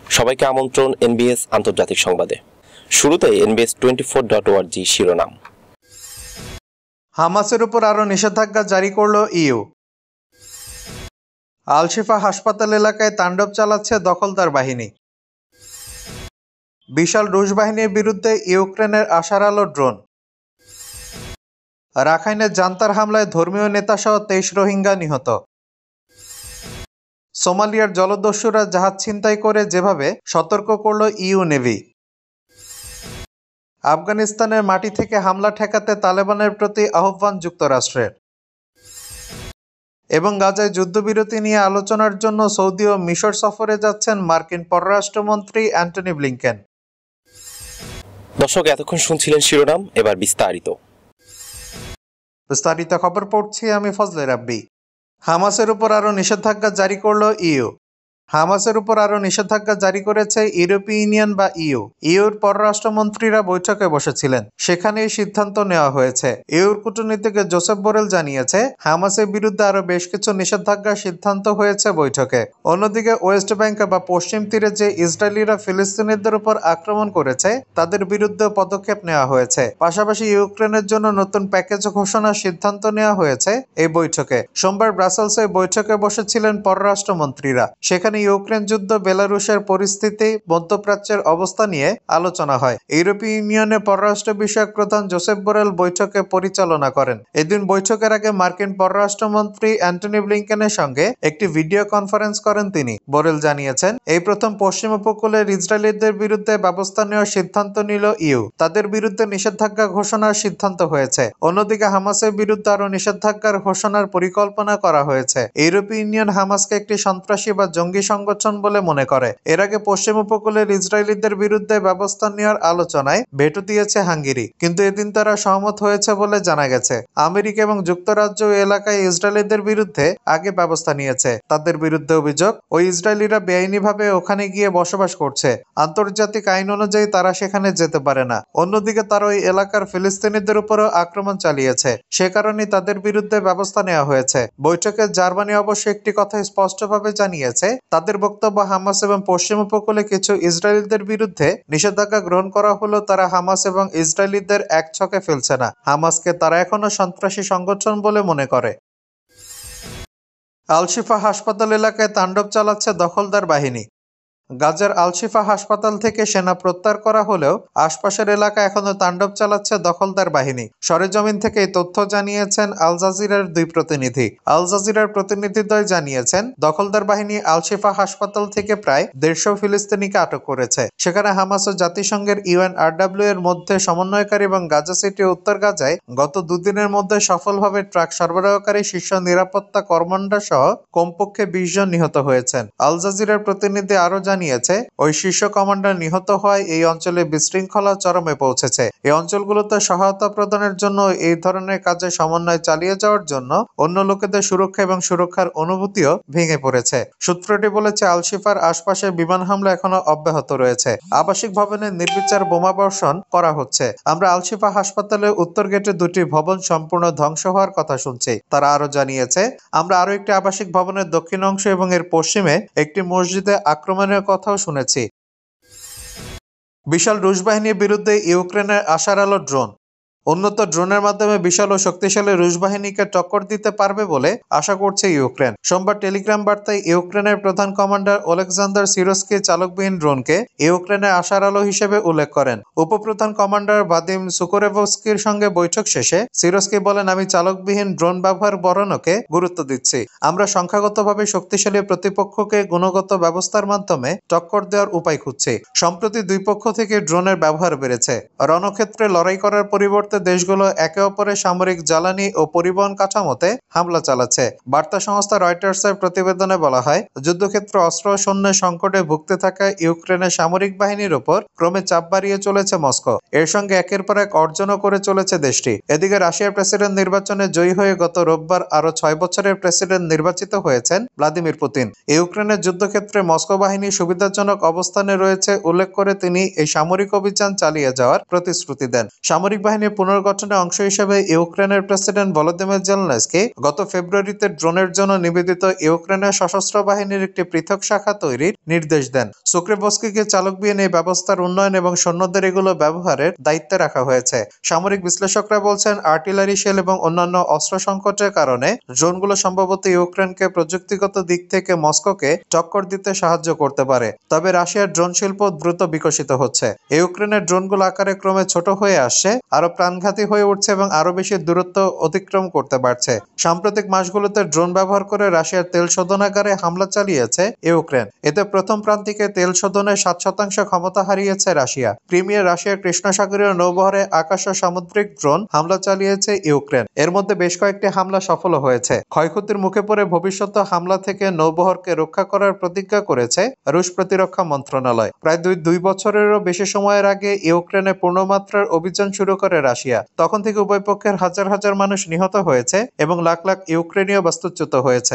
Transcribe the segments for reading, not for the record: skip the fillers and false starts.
সবাইকে আমন্ত্রণ এনবিএস আন্তর্জাতিক সংবাদে। শুরুতেই NBS24.org শিরোনাম। হামাসের উপর আরও নিষেধাজ্ঞা জারি করল ইইউ। আল শিফা হাসপাতাল এলাকায় তাণ্ডব চালাচ্ছে দখলদার বাহিনী। বিশাল রুশ বাহিনীর বিরুদ্ধে ইউক্রেনের আশার আলো ড্রোন। রাখাইনের জান্তার হামলায় ধর্মীয় নেতাসহ 23 রোহিঙ্গা নিহত। সোমালিয়ার জলদস্যুরা জাহাজ ছিনতাই করে যেভাবে সতর্ক করল ইইউ নেভি। আফগানিস্তানের মাটি থেকে হামলা ঠেকাতে তালেবানের প্রতি আহ্বান যুক্তরাষ্ট্রের। এবং গাজায় যুদ্ধবিরতি নিয়ে আলোচনার জন্য সৌদি ও মিশর সফরে যাচ্ছেন মার্কিন পররাষ্ট্রমন্ত্রী অ্যান্টনি ব্লিংকেন। দর্শক, এতক্ষণ শুনছিলেন শিরোনাম, এবার বিস্তারিত খবর পড়ছি আমি ফজলে রাব্বি। হামাসের উপর আরও নিষেধাজ্ঞা জারি করল ইইউ। হামাসের উপর আরও নিষেধাজ্ঞা জারি করেছে ইউরোপীয় ইউনিয়ন বা ইইউ। ইইউর পররাষ্ট্রমন্ত্রীরা বৈঠকে বসেছিলেন, সেখানেই সিদ্ধান্ত নেওয়া হয়েছে। ইইউর কূটনীতিক জোসেফ বোরেল জানিয়েছে, হামাসের বিরুদ্ধে আরও বেশ কিছু নিষেধাজ্ঞার সিদ্ধান্ত হয়েছে বৈঠকে। অন্যদিকে ওয়েস্ট ব্যাংক বা পশ্চিম তীরে যে ইসরায়েলিরা ফিলিস্তিনিদের উপর আক্রমণ করেছে তাদের বিরুদ্ধে পদক্ষেপ নেওয়া হয়েছে। পাশাপাশি ইউক্রেনের জন্য নতুন প্যাকেজ ঘোষণার সিদ্ধান্ত নেওয়া হয়েছে এই বৈঠকে। সোমবার ব্রাসেলসে বৈঠকে বসেছিলেন পররাষ্ট্রমন্ত্রীরা। সেখানে ইউক্রেন যুদ্ধ, বেলারুশের পরিস্থিতি, মধ্যপ্রাচ্যের অবস্থা নিয়ে আলোচনা হয়। ইউরোপীয় ইউনিয়নের পররাষ্ট্র বিষয়ক প্রধান জোসেফ বোরেল বৈঠকে পরিচালনা করেন। এদিন বৈঠকের আগে মার্কিন পররাষ্ট্রমন্ত্রী অ্যান্টনি ব্লিংকেনের সঙ্গে একটি ভিডিও কনফারেন্স করেন তিনি। বোরেল জানিয়েছেন, এই প্রথম পশ্চিম উপকূলের ইসরায়েলিদের বিরুদ্ধে ব্যবস্থা নেওয়ার সিদ্ধান্ত নিল ইইউ। তাদের বিরুদ্ধে নিষেধাজ্ঞা ঘোষণার সিদ্ধান্ত হয়েছে। অন্যদিকে হামাসের বিরুদ্ধে আরও নিষেধাজ্ঞার ঘোষণার পরিকল্পনা করা হয়েছে। ইউরোপীয় ইউনিয়ন হামাসকে একটি সন্ত্রাসী বা জঙ্গি সংগঠন বলে মনে করে। এর আগে পশ্চিম উপকূলের ইসরায়েলিদের বিরুদ্ধে ব্যবস্থা নেওয়ার আলোচনায় ভেটো দিয়েছে হাঙ্গেরি, কিন্তু এদিন তারা সহমত হয়েছে বলে জানা গেছে। আমেরিকা এবং যুক্তরাজ্য এলাকায় ইসরায়েলিদের বিরুদ্ধে আগে ব্যবস্থা নিয়েছে। তাদের বিরুদ্ধে অভিযোগ, ওই ইসরায়েলিরা বেআইনিভাবে ওখানে গিয়ে বসবাস করছে। আন্তর্জাতিক আইন অনুযায়ী তারা সেখানে যেতে পারে না। অন্যদিকে তারা ওই এলাকার ফিলিস্তিনিদের উপরও আক্রমণ চালিয়েছে। সে কারণেই তাদের বিরুদ্ধে ব্যবস্থা নেওয়া হয়েছে। বৈঠকে জার্মানি অবশ্য একটি কথা স্পষ্টভাবে জানিয়েছে, তাদের বক্তব্য হামাস এবং পশ্চিম উপকূলে কিছু ইসরায়েলিদের বিরুদ্ধে নিষেধাজ্ঞা গ্রহণ করা হলেও তারা হামাস এবং ইসরায়েলিদের এক ছকে ফেলছে না। হামাসকে তারা এখনো সন্ত্রাসী সংগঠন বলে মনে করে। আল শিফা হাসপাতাল এলাকায় তাণ্ডব চালাচ্ছে দখলদার বাহিনী। গাজার আল শিফা হাসপাতাল থেকে সেনা প্রত্যাহার করা হলেও আশপাশের এলাকা এখনো তাণ্ডব চালাচ্ছে দখলদার বাহিনী। সরেজমিন থেকে এই তথ্য জানিয়েছেন আল জাজিরার দুই প্রতিনিধি। আল জাজিরার প্রতিনিধিদ্বয় জানিয়েছেন, দখলদার বাহিনী আল শিফা হাসপাতাল থেকে প্রায় 150 ফিলিস্তিনিকে আটক করেছে। সেখানে হামাস ও জাতিসংঘের UNRW এর মধ্যে সমন্বয়কারী এবং গাজা সিটি ও উত্তর গাজায় গত দুদিনের মধ্যে সফলভাবে ট্রাক সরবরাহকারী শীর্ষ নিরাপত্তা কমান্ডার সহ কমপক্ষে 20 জন নিহত হয়েছেন। আল জাজিরার প্রতিনিধি আরো জানিয়েছে, ওই শীর্ষ কমান্ডার নিহত হওয়ায় এই অঞ্চলে বিশৃঙ্খলা চরমে পৌঁছেছে। এই অঞ্চলগুলোতে সহায়তা প্রদানের জন্য এই ধরনের কাজে সমন্বয় চালিয়ে যাওয়ার জন্য অন্য লোকেদের সুরক্ষা এবং সুরক্ষার অনুভূতিও ভেঙে পড়েছে। সূত্রটি বলেছে, আল শিফার আশপাশে বিমান হামলা এখনো অব্যাহত রয়েছে। আবাসিক ভবনে নির্বিচার বোমাবর্ষণ করা হচ্ছে। আমরা আল শিফা হাসপাতালের উত্তর গেটে 2টি ভবন সম্পূর্ণ ধ্বংস হওয়ার কথা শুনছি। তারা আরো জানিয়েছে, আমরা আরো একটি আবাসিক ভবনের দক্ষিণ অংশ এবং এর পশ্চিমে একটি মসজিদে আক্রমণের কথাও শুনেছি। বিশাল রুশ বাহিনীর বিরুদ্ধে ইউক্রেনের আশার আলো ড্রোন। উন্নত ড্রোনের মাধ্যমে বিশাল ও শক্তিশালী রুশ বাহিনীকে টক্কর দিতে পারবে বলে আশা করছে ইউক্রেন। সোমবার টেলিগ্রাম বার্তায় ইউক্রেনের প্রধান কমান্ডার ওলেকজান্ডার সিরস্কি চালকবিহীন ড্রোনকে ইউক্রেনের আশার আলো হিসেবে উল্লেখ করেন। উপপ্রধান কমান্ডার ভাদিম সুকোরেভস্কির সঙ্গে বৈঠক শেষে সিরস্কি বলেন, আমি চালকবিহীন ড্রোন ব্যবহার বাড়ানোকে গুরুত্ব দিচ্ছি। আমরা সংখ্যাগতভাবে শক্তিশালী প্রতিপক্ষকে গুণগত ব্যবস্থার মাধ্যমে টক্কর দেওয়ার উপায় খুঁজছি। সম্প্রতি দুই পক্ষ থেকে ড্রোনের ব্যবহার বেড়েছে। রণক্ষেত্রে লড়াই করার পরিবর্তে দেশগুলো একে অপরের সামরিক জ্বালানি ও পরিবহন কাঠামোতে হামলা চালাচ্ছে। বার্তা সংস্থা রয়টার্সের প্রতিবেদনে বলা হয়, যুদ্ধক্ষেত্র অস্ত্র শূন্যের সংকটে ভুগতে থাকা ইউক্রেনের সামরিক বাহিনীর উপর ক্রমে চাপ বাড়িয়ে চলেছে মস্কো। এর সঙ্গে একের পর এক অর্জনও করে চলেছে দেশটি। এদিকে রাশিয়ার প্রেসিডেন্ট নির্বাচনে জয়ী হয়ে গত রোববার আরো 6 বছরের প্রেসিডেন্ট নির্বাচিত হয়েছেন ভ্লাদিমির পুতিন। ইউক্রেনের যুদ্ধক্ষেত্রে মস্কো বাহিনী সুবিধাজনক অবস্থানে রয়েছে উল্লেখ করে তিনি এই সামরিক অভিযান চালিয়ে যাওয়ার প্রতিশ্রুতি দেন। সামরিক বাহিনীর পুনর্গঠনের অংশ হিসেবে ইউক্রেনের প্রেসিডেন্ট ভলোদিমির জেলেনস্কি গত ফেব্রুয়ারিতে ড্রোনের জন্য নিবেদিত ইউক্রেনের সশস্ত্র বাহিনীর একটি পৃথক শাখা তৈরির নির্দেশ দেন। সুক্রেবস্কিকে চালকবিহীন এই ব্যবস্থার উন্নয়ন এবং সৈন্যদের এগুলো ব্যবহারের দায়িত্বে রাখা হয়েছে। সামরিক বিশ্লেষকরা বলছেন, আর্টিলারি শেল এবং অন্যান্য অস্ত্র সংকটের কারণে ড্রোনগুলো সম্ভবত ইউক্রেনকে প্রযুক্তিগত দিক থেকে মস্কোকে টক্কর দিতে সাহায্য করতে পারে। তবে রাশিয়ার ড্রোন শিল্প দ্রুত বিকশিত হচ্ছে। ইউক্রেনের ড্রোনগুলো আকারে ক্রমে ছোট হয়ে আসছে, আরো প্রাণঘাতী হয়ে উঠছে এবং আরো বেশি দূরত্ব অতিক্রম করতে পারছে। সাম্প্রতিক মাসগুলোতে ড্রোন ব্যবহার করে রাশিয়ার তেল শোধনাগারে হামলা চালিয়েছে ইউক্রেন। এতে প্রথম প্রান্তিকে তেল শোধনের 7% ক্ষমতা হারিয়েছে রাশিয়া। ক্রিমিয়ার রাশিয়ার কৃষ্ণসাগরীয় নৌবহরে আকাশ ও সামুদ্রিক ড্রোন হামলা চালিয়েছে ইউক্রেন। এর মধ্যে বেশ কয়েকটি হামলা সফল হয়েছে। ক্ষয়ক্ষতির মুখে পড়ে ভবিষ্যৎ হামলা থেকে নৌবহরকে রক্ষা করার প্রতিজ্ঞা করেছে রুশ প্রতিরক্ষা মন্ত্রণালয়। প্রায় দুই বছরেরও বেশি সময়ের আগে ইউক্রেনে পূর্ণমাত্রার অভিযান শুরু করে রাশিয়া। তখন থেকে উভয় পক্ষের হাজার হাজার মানুষ নিহত হয়েছে এবং লাখ লাখ ইউক্রেনীয় বাস্তুচ্যুত হয়েছে।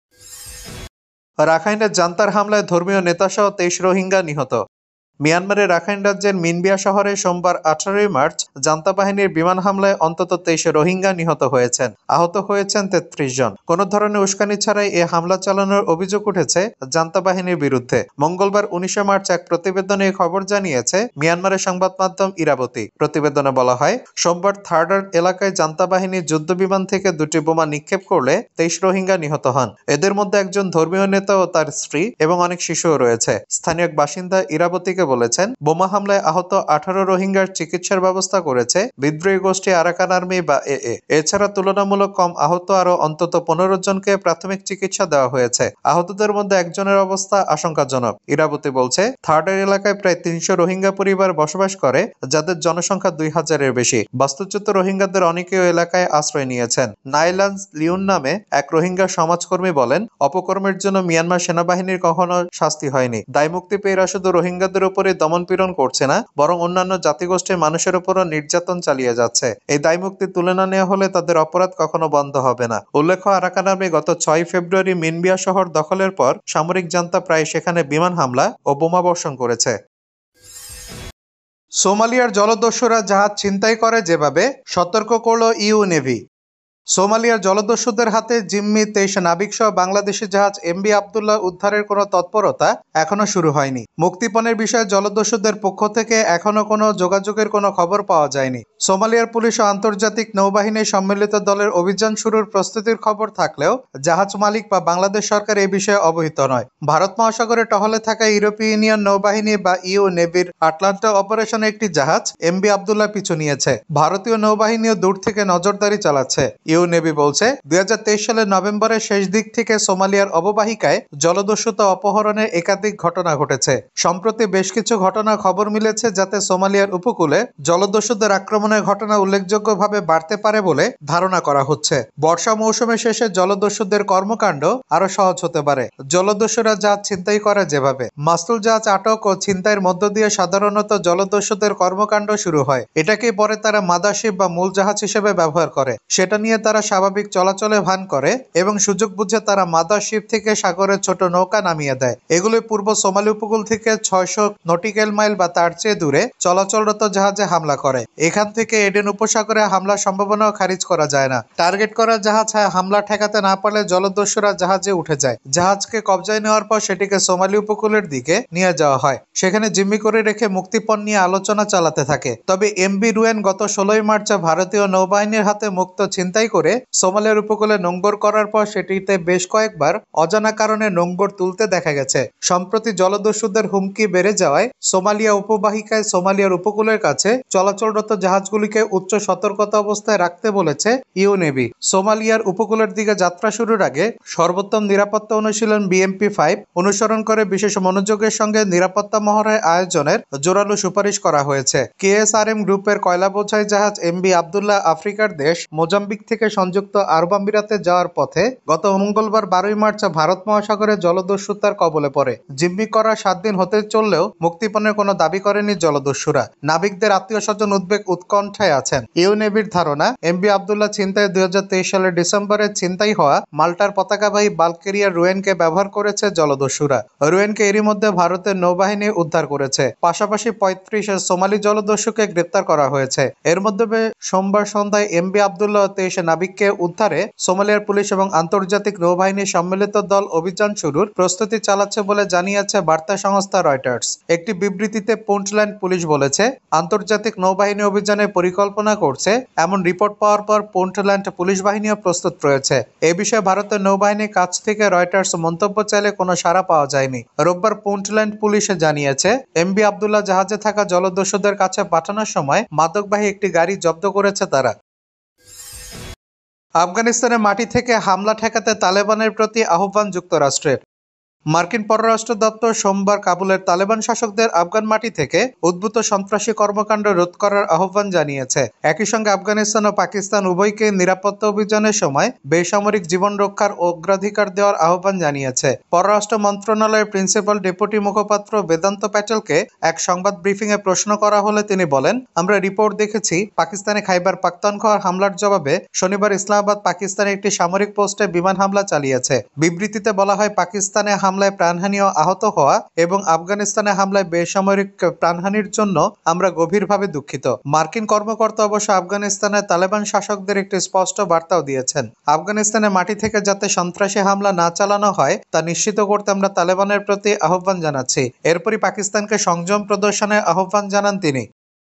রাখাইনের জান্তার হামলায় ধর্মীয় নেতাসহ 23 রোহিঙ্গা নিহত। মিয়ানমারের রাখাইন রাজ্যের মিনবিয়া শহরে সোমবার 18 মার্চ জান্তা বাহিনীর বিমান হামলায় অন্তত 23 রোহিঙ্গা নিহত হয়েছেন। আহত হয়েছেন 33 জন। কোনো ধরনের উস্কানি ছাড়াই এ হামলা চালানোর অভিযোগ উঠেছে জান্তা বাহিনীর বিরুদ্ধে। মঙ্গলবার 19 মার্চ এক প্রতিবেদনে এই খবর জানিয়েছে মিয়ানমারের সংবাদ মাধ্যম ইরাবতী। প্রতিবেদনে বলা হয়, সোমবার থার্ডার এলাকায় জান্তা বাহিনীর যুদ্ধ বিমান থেকে 2টি বোমা নিক্ষেপ করলে 23 রোহিঙ্গা নিহত হন। এদের মধ্যে একজন ধর্মীয় নেতা ও তার স্ত্রী এবং অনেক শিশুও রয়েছে। স্থানীয় এক বাসিন্দা ইরাবতীকে বলেছেন, বোমা হামলায় আহত 18 রোহিঙ্গার চিকিৎসার ব্যবস্থা করেছে বিদ্রোহী গোষ্ঠী আরাকান আর্মি বা এএ। এছাড়া তুলনামূলক কম আহত আরো অন্তত 15 জনকে প্রাথমিক চিকিৎসা দেওয়া হয়েছে। আহতদের মধ্যে একজনের অবস্থা আশঙ্কাজনক। ইরাবতী বলছে, থার্ডার এলাকায় প্রায় 300 রোহিঙ্গা পরিবার বসবাস করে, যাদের জনসংখ্যা 2000-এর বেশি। বাস্তুচ্যুত রোহিঙ্গাদের অনেকেও এলাকায় আশ্রয় নিয়েছেন। নাইলান্স লিউন নামে এক রোহিঙ্গা সমাজকর্মী বলেন, অপকর্মের জন্য মিয়ানমার সেনাবাহিনীর কখনো শাস্তি হয়নি। দায়মুক্তি পেয়ে এরা শুধু রোহিঙ্গাদের উপরে দমনপীড়ন করছে না, বরং অন্যান্য জাতিগোষ্ঠীর মানুষের উপরও নির্যাতন চালিয়ে যাচ্ছে। এই দায়মুক্তি তুলে না নেওয়া হলে তাদের অপরাধ কখনো বন্ধ হবে না। উল্লেখ্য, আরাকান আর্মি গত 6 ফেব্রুয়ারি মিনবিয়া শহর দখলের পর সামরিক জান্তা প্রায় সেখানে বিমান হামলা ও বোমা বর্ষণ করেছে। সোমালিয়ার জলদস্যুরা জাহাজ ছিনতাই করে যেভাবে সতর্ক করল ইউ নেভি। সোমালিয়ার জলদস্যুদের হাতে জিম্মি 23 নাবিকসহ বাংলাদেশি জাহাজ এমবি আবদুল্লাহ উদ্ধারের কোনো তৎপরতা এখনো শুরু হয়নি। মুক্তিপণের বিষয়ে জলদস্যুদের পক্ষ থেকে এখনো কোনো যোগাযোগের কোনো খবর পাওয়া যায়নি। সোমালিয়ার পুলিশ ও আন্তর্জাতিক নৌবাহিনীর সম্মিলিত দলের অভিযান শুরুর প্রস্তুতির খবর থাকলেও জাহাজ মালিক বা বাংলাদেশ সরকার এই বিষয়ে অবহিত নয়। ভারত মহাসাগরে টহলে থাকা ইউরোপীয় ইউনিয়ন নৌবাহিনী বা ইউ নেভির আটলান্টা অপারেশনে একটি জাহাজ এমবি আবদুল্লাহ পিছু নিয়েছে। ভারতীয় নৌবাহিনীও দূর থেকে নজরদারি চালাচ্ছে। ইউ নেভি বলছে, 2023 সালের নভেম্বরের শেষ দিক থেকে সোমালিয়ার অববাহিকায় জলদস্যুতা অপহরণের একাধিক ঘটনা ঘটেছে। সম্প্রতি বেশ কিছু ঘটনার খবর মিলেছে যাতে সোমালিয়ার উপকূলে জলদস্যুদের আক্রমণের ঘটনা উল্লেখযোগ্যভাবে বাড়তে পারে বলে ধারণা করা হচ্ছে। বর্ষা মৌসুমের শেষে জলদস্যুদের কর্মকাণ্ড আরো সহজ হতে পারে। জলদস্যুরা জাহাজ ছিনতাই করে যেভাবে মাস্তুল জাহাজ আটক ও ছিনতাইয়ের মধ্য দিয়ে সাধারণত জলদস্যুদের কর্মকাণ্ড শুরু হয়। এটাকেই পরে তারা মাদারশিপ বা মূল জাহাজ হিসেবে ব্যবহার করে। সেটা নিয়ে তারা স্বাভাবিক চলাচলে ভান করে এবং সুযোগ বুঝে তারা মাদারশিপ থেকে সাগরে ছোট নৌকা নামিয়ে দেয়। এগুলি পূর্ব সোমালি উপকূল থেকে 600 নটিক্যাল মাইল বা তার চেয়ে দূরে চলাচলরত জাহাজে হামলা করে। এখান থেকে এডেন উপসাগরে হামলার সম্ভাবনাও খারিজ করা যায় না। টার্গেট করা জাহাজ হামলা ঠেকাতে না পারলে জলদস্যুরা জাহাজে উঠে যায়। জাহাজকে কবজায় নেওয়ার পর সেটিকে সোমালি উপকূলের দিকে নিয়ে যাওয়া হয়। সেখানে জিম্মি করে রেখে মুক্তিপণ নিয়ে আলোচনা চালাতে থাকে। তবে এমবি রুয়েন গত 16 মার্চ ভারতীয় নৌবাহিনীর হাতে মুক্ত ছিনতাই করে সোমালিয়ার উপকূলে নোঙ্গর করার পর সেটিতে বেশ কয়েকবার অজানা কারণে নোঙ্গর তুলতে দেখা গেছে। সম্প্রতি জলদস্যুদের হুমকি বেড়ে যাওয়ায় সোমালিয়া উপবাহিকায় সোমালিয়ার উপকূলের কাছে চলাচলরত জাহাজগুলিকে উচ্চ সতর্কতা অবস্থায় রাখতে বলেছে ইউ নেভি। সোমালিয়ার উপকূলের দিকে যাত্রা শুরুর আগে সর্বোত্তম নিরাপত্তা অনুশীলন BMP-5 অনুসরণ করে বিশেষ মনোযোগের সঙ্গে নিরাপত্তা মহড়ায় আয়োজনের জোরালো সুপারিশ করা হয়েছে। KSRM গ্রুপের কয়লা বোঝাই জাহাজ এমবি আবদুল্লাহ আফ্রিকার দেশ মোজাম্বিক থেকে থেকে সংযুক্ত আরব আমিরাতে যাওয়ার পথে গত মঙ্গলবার 12 মার্চ ভারত মহাসাগরে জলদস্যুতার কবলে পড়ে। জিম্মি করা 7 দিন হতে চললেও মুক্তিপণের কোনো দাবি করেনি জলদস্যুরা। নাবিকদের আত্মীয় স্বজন উৎকণ্ঠায় আছেন। ইউ নেভির ধারণা, এমবি আবদুল্লাহ ছিনতাইয়ে 2023 সালের ডিসেম্বরে ছিনতাই হওয়া মাল্টার পতাকাবাহী বাল্ক ক্যারিয়ার রুয়েনকে ব্যবহার করেছে জলদস্যুরা। রুয়েনকে এরই মধ্যে ভারতের নৌবাহিনী উদ্ধার করেছে। পাশাপাশি 35 সোমালি জলদস্যুকে গ্রেপ্তার করা হয়েছে। এর মধ্যে সোমবার সন্ধ্যায় এমবি আবদুল্লাহ 23 নাবিককে উদ্ধারে সোমালিয়ার পুলিশ এবং আন্তর্জাতিক নৌবাহিনীর সম্মিলিত দল অভিযান শুরুর প্রস্তুতি চালাচ্ছে বলে জানিয়েছে বার্তা সংস্থা রয়টার্স। একটি বিবৃতিতে পুন্টল্যান্ড পুলিশ বলেছে, আন্তর্জাতিক নৌবাহিনী অভিযানের পরিকল্পনা করছে এমন রিপোর্ট পাওয়ার পর পুন্টল্যান্ড পুলিশ বাহিনীও প্রস্তুত রয়েছে। এ বিষয়ে ভারতের নৌবাহিনীর কাছ থেকে রয়টার্স মন্তব্য চাইলে কোনো সাড়া পাওয়া যায়নি। রোববার পুন্টল্যান্ড পুলিশে জানিয়েছে, এমবি আবদুল্লাহ জাহাজে থাকা জলদস্যুদের কাছে পাঠানোর সময় মাদকবাহী একটি গাড়ি জব্দ করেছে তারা। আফগানিস্তানের মাটি থেকে হামলা ঠেকাতে তালেবানের প্রতি আহ্বান যুক্তরাষ্ট্রের। মার্কিন পররাষ্ট্র দপ্তর সোমবার কাবুলের তালেবান শাসকদের আফগান মাটি থেকে উদ্ভূত সন্ত্রাসী কর্মকাণ্ড রোধ করার আহ্বান জানিয়েছে। একই সঙ্গে আফগানিস্তান ও পাকিস্তান উভয়কে নিরাপত্তা অভিযানের সময় বেসামরিক জীবন রক্ষার অগ্রাধিকার দেওয়ার আহ্বান জানিয়েছে। পররাষ্ট্র মন্ত্রণালয়ের প্রিন্সিপাল ডেপুটি মুখপাত্র বেদান্ত প্যাটেলকে এক সংবাদ ব্রিফিংয়ে প্রশ্ন করা হলে তিনি বলেন, আমরা রিপোর্ট দেখেছি পাকিস্তানে খাইবার পাখতুনখোয়ার হামলার জবাবে শনিবার ইসলামাবাদ পাকিস্তানের একটি সামরিক পোস্টে বিমান হামলা চালিয়েছে। বিবৃতিতে বলা হয়, পাকিস্তানে হামলায় প্রাণহানি ও আহত হওয়া এবং আফগানিস্তানে হামলায় বেসামরিক প্রাণহানির জন্য আমরা গভীরভাবে দুঃখিত। মার্কিন কর্মকর্তা অবশ্য আফগানিস্তানের তালেবান শাসকদের একটি স্পষ্ট বার্তাও দিয়েছেন। আফগানিস্তানের মাটি থেকে যাতে সন্ত্রাসী হামলা না চালানো হয় তা নিশ্চিত করতে আমরা তালেবানের প্রতি আহ্বান জানাচ্ছি। এরপরই পাকিস্তানকে সংযম প্রদর্শনের আহ্বান জানান তিনি।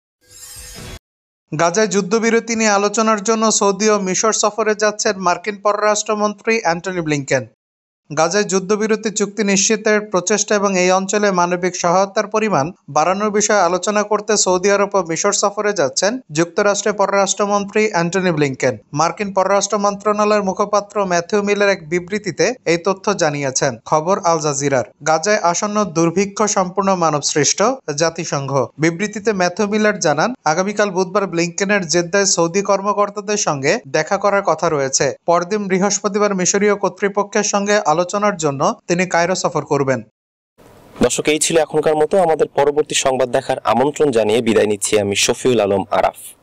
গাজায় যুদ্ধবিরতি নিয়ে আলোচনার জন্য সৌদি ও মিশর সফরে যাচ্ছেন মার্কিন পররাষ্ট্রমন্ত্রী অ্যান্টনি ব্লিংকেন। গাজায় যুদ্ধবিরতি চুক্তি নিশ্চিতের প্রচেষ্টা এবং এই অঞ্চলে মানবিক সহায়তার পরিমাণ বাড়ানোর বিষয়ে আলোচনা করতে সৌদি আরব ও মিশর সফরে যাচ্ছেন যুক্তরাষ্ট্রের পররাষ্ট্রমন্ত্রী অ্যান্টনি ব্লিংকেন। মার্কিন পররাষ্ট্র মন্ত্রণালয়ের মুখপাত্র ম্যাথিউ মিলার এক বিবৃতিতে এই তথ্য জানিয়েছেন। খবর আল জাজিরার। গাজায় আসন্ন দুর্ভিক্ষ সম্পূর্ণ মানবসৃষ্ট, জাতিসংঘ। বিবৃতিতে ম্যাথিউ মিলার জানান, আগামীকাল বুধবার ব্লিংকেনের জেদ্দায় সৌদি কর্মকর্তাদের সঙ্গে দেখা করার কথা রয়েছে। পরদিন বৃহস্পতিবার মিশরীয় কর্তৃপক্ষের সঙ্গে আলোচনার জন্য তিনি কায়রো সফর করবেন। দর্শক, এই ছিল এখনকার মতো। আমাদের পরবর্তী সংবাদ দেখার আমন্ত্রণ জানিয়ে বিদায় নিচ্ছি আমি শফিউল আলম আরাফ।